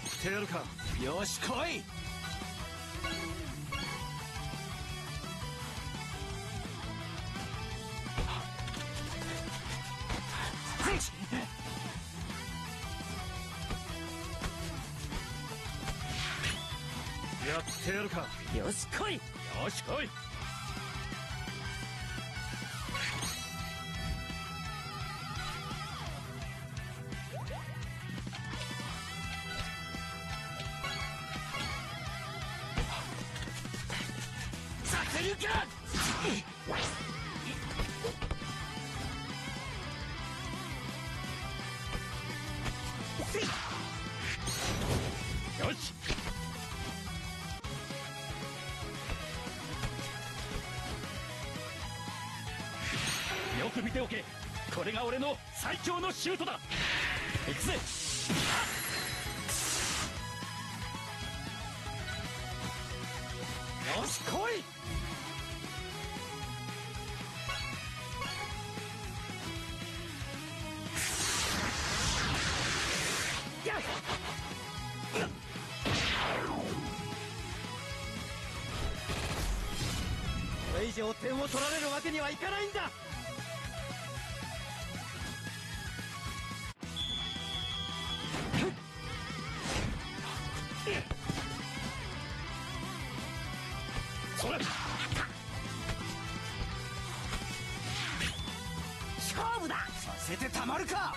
ってやるか。よし来い。やってやるか。よし来い。よし来い。させるか。よし。よく見ておけ。これが俺の最強のシュートだ。行くぜ。よし来い。これ以上点を取られるわけにはいかないんだ。それ勝負だ。させてたまるか。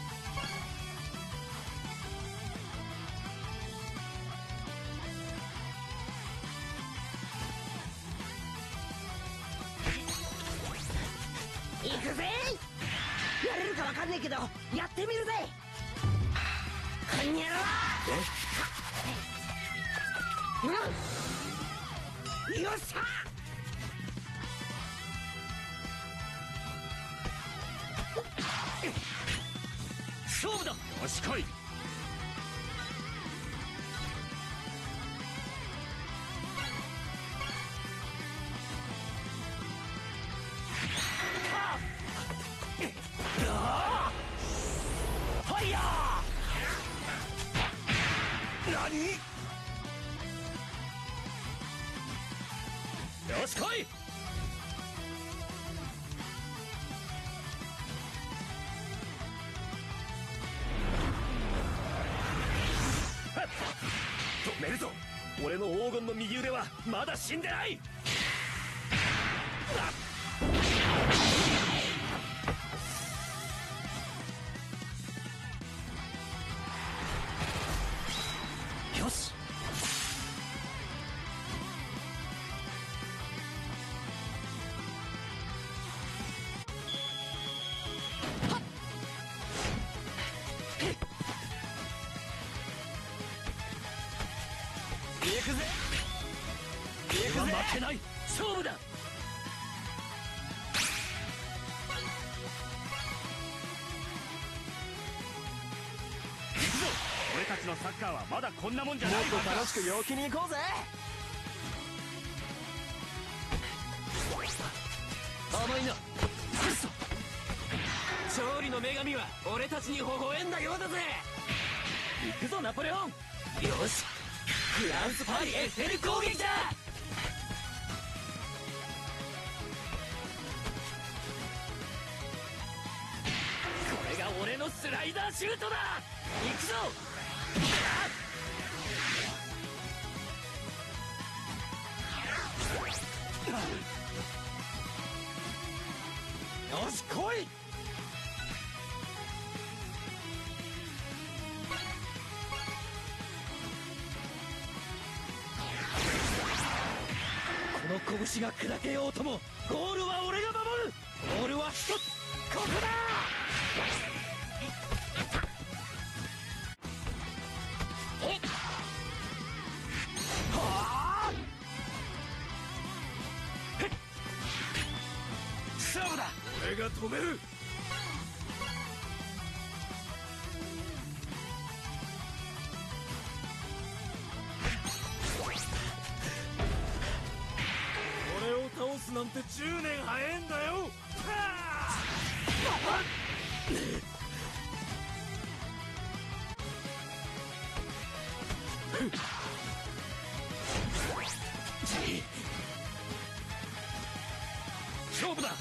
行くぜ。やれるかわかんねえけどやってみるぜ。こんにゃろー。よっしゃ。勝負だ。よし来い。ファイヤー。何。よし来い。止めるぞ。俺の黄金の右腕はまだ死んでない。よし。行くぜ。負けない。勝負だ。行くぞ。俺たちのサッカーはまだこんなもんじゃない。もっと楽しく陽気に行こうぜ。甘いな。勝利の女神は俺たちに微笑んだようだぜ。行くぞナポレオン。よし。フランスパリエッフェル攻撃だ。これが俺のスライダーシュートだ。行くぞ。よし来い。この拳が砕けようともゴールは俺が守る。ゴールは一つ。ここだ。はあ。勝負だ。俺が止める。俺を倒すなんて10年早えんだよ。 勝負だ。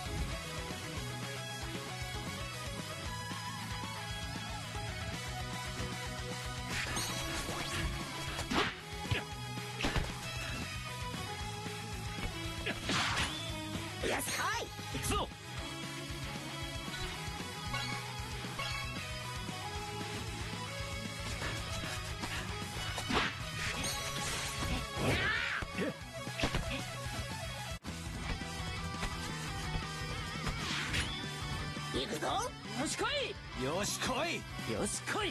よし来い。 行くぞ。 行くぞ。 よし来い。よし来い。よし来い。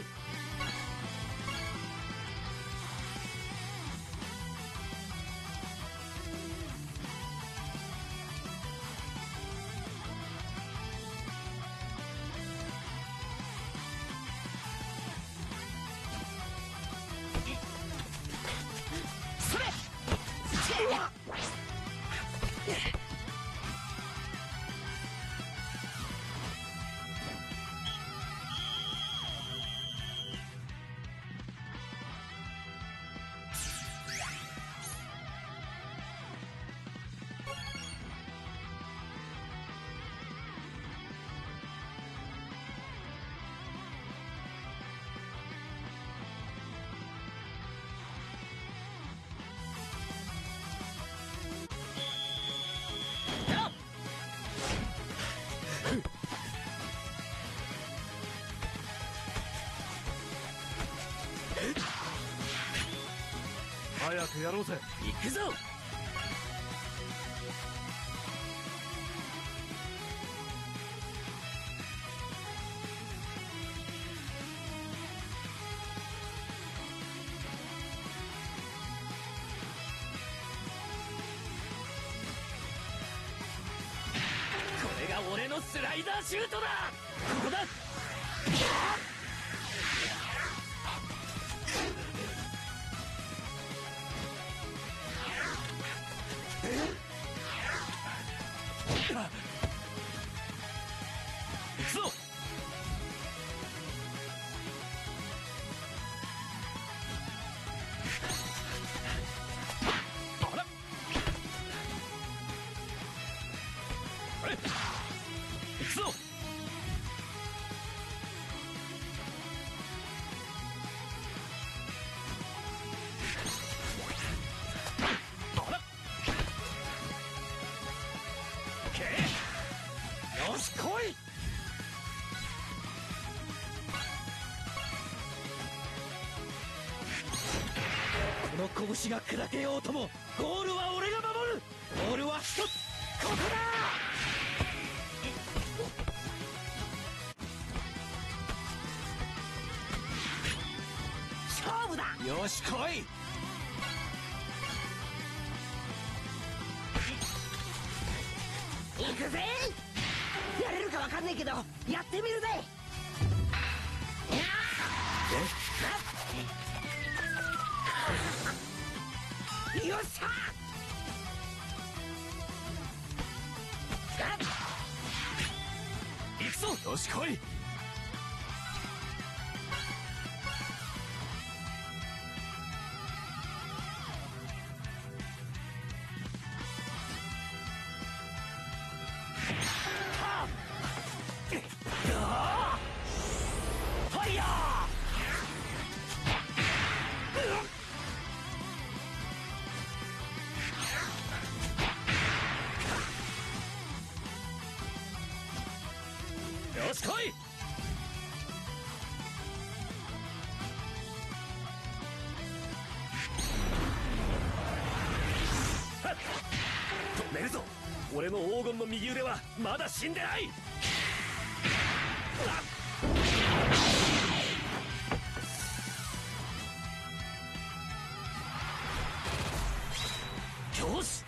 それ。早くやろうぜ。行くぞ。これが俺のスライダーシュートだ。ここだ。行くぞ。あら。あれ。行くぞ。あら。よし来い。この拳が砕けようともゴールは俺が守る。ゴールは一つ、ここだ。 勝負だ。 よし来い。 行くぜ。やれるかわかんねえけどやってみるぜ。よっしゃ。 行くぞ。よし来い。ファイヤー。よし来い。止めるぞ。俺の黄金の右腕はまだ死んでない。よし。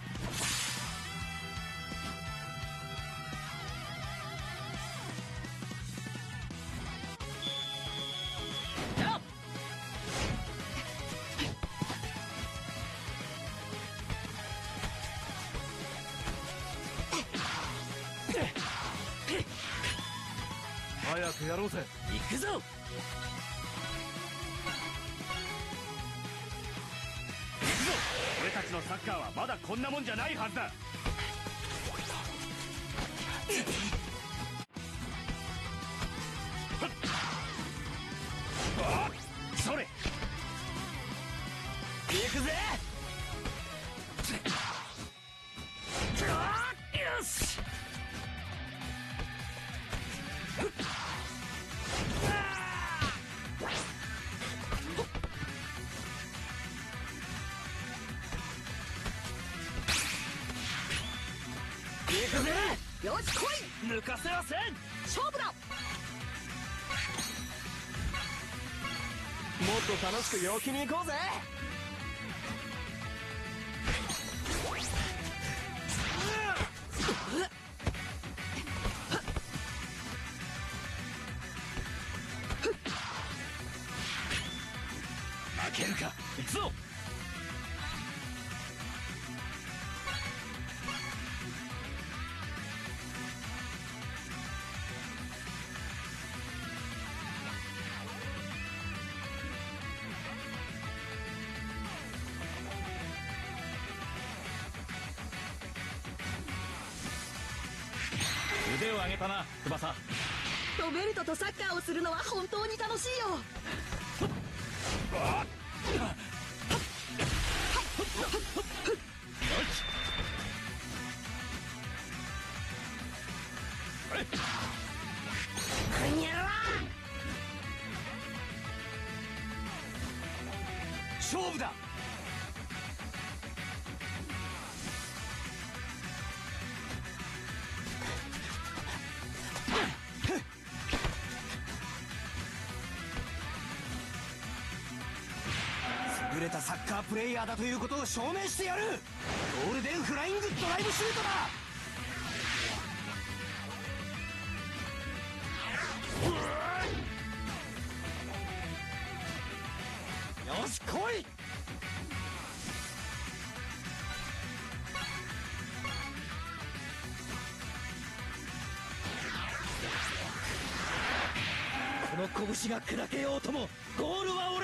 早くやろうぜ。行くぞ。 たちのサッカーはまだこんなもんじゃないはずだ。それ行くぜ。よし。行くぜ。 よし来い。 抜かせはせん。 勝負だ。 もっと楽しく陽気に行こうぜ。 負けるか。行くぞ。腕を上げたな、翼。 ロベルトとサッカーをするのは本当に楽しいよ。にゃら勝負だ。優れたサッカープレイヤーだということを証明してやる。ゴールデンフライングドライブシュートだ。よし来い。この拳が砕けようともゴールは